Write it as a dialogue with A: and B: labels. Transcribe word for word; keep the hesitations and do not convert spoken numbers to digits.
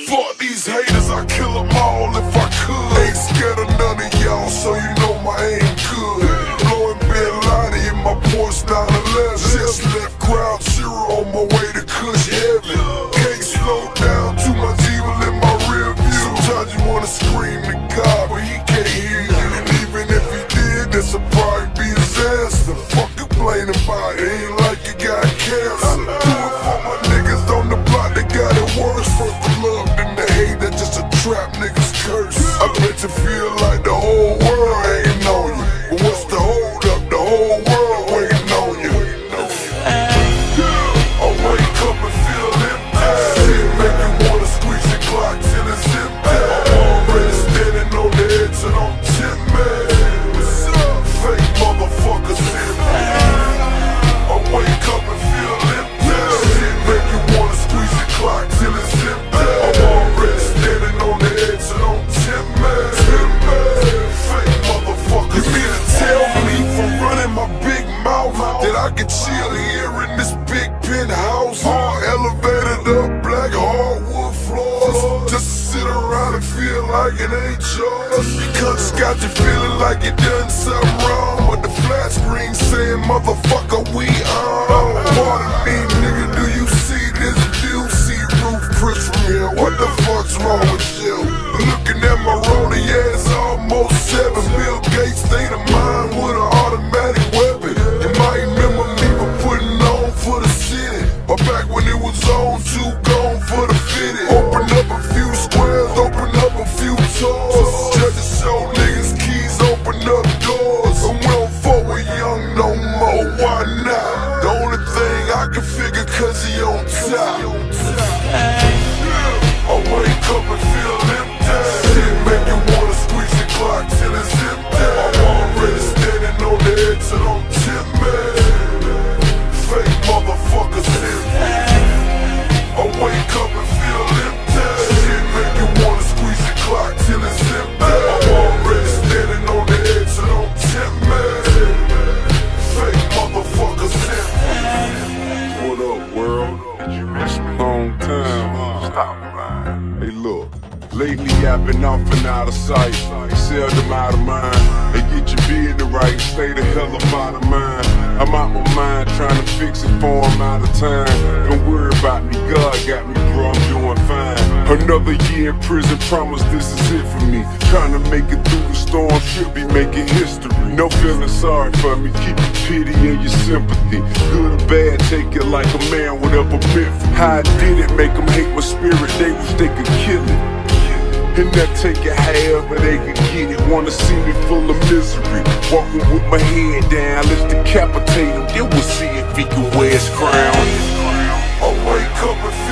A: Fuck these haters, I kill them all if I could. Ain't scared of none of y'all, so you know my aim good. Blowing Bin Laden in my Porsche nine eleven. Just left Ground Zero on my way to Kush Heaven. Can't slow down, too much evil in my rear view. Sometimes you wanna scream to God, but he can't hear you. And even if he did, this'll probably be his answer. Fuck complaining about it, ain't like you got cancer. Do it for my niggas on the block, they got it worse. First the love, then the hate, that's just a trap nigga's curse. I bet you feel like the whole world hating on you, but what's the hold up? The whole world waiting on you. I wake up and feel empty. Shit make you wanna squeeze your clock till it's empty. I'm already standing on the edge and I'm timid. Fake motherfuckers in me. I wake up and feel empty. Shit make you wanna squeeze your clock till it's empty. I'm already standing on the edge and I'm timid. Fake motherfuckers. You mean to tell me from running my big mouth that I can chill here in this big penthouse? Hard elevated up, black hardwood floors, just to sit around and feel like it ain't yours. Because it's got you feeling like you done something wrong, but the flat screen saying motherfucker we on. Pardon me nigga, do you see this view? See roof Chris from here, what the fuck's wrong with you? Looking at my rollie, yeah, it's almost seven. Bill Gates state of mind with an automatic weapon. You might remember me for putting on for the city, but back when it was on, too gone for the fitted. Open up a few squares, open up a few tours. Judges show niggas keys, open up doors. And we don't fuck with young no more, why not? The only thing I can figure cause he on top. I wake up and feel empty. Shit make you wanna squeeze your clock till it's empty. I'm already standing on the edge and I'm timid. Fake motherfuckers in me. I wake up and feel empty. Shit make you wanna squeeze your clock till it's empty. I'm already standing on the edge and I'm timid. Fake motherfuckers in me. What up, world? Did you miss me? Long time. Stop lying. Hey, look. Lately I've been off and out of sight, seldom out of mind. They get your business right, stay the hell up out of mine. I'm out my mind trying to fix it for I'm out of time. Don't worry about me, God got me, bro, I'm doing fine. Another year in prison, promise this is it for me. Trying to make it through the storm, should be making history. No feeling sorry for me, keep your pity and your sympathy. Good or bad, take it like a man, whatever meant for me. How I did it, make them hate my spirit, they wish they could kill it. And that take it however they can get it. Wanna see me full of misery, walking with my head down. Let's decapitate him, then we'll see if he can wear his crown. I wake up and